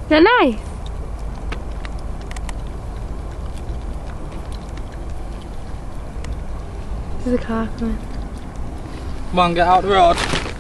that nice? There's a car coming. Come on, get out the road.